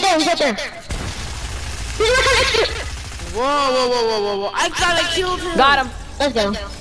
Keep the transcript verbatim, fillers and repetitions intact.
there, he's right there. He's right there. Whoa, whoa, whoa, whoa, whoa, whoa. I gotta kill him. Got him. Let's go.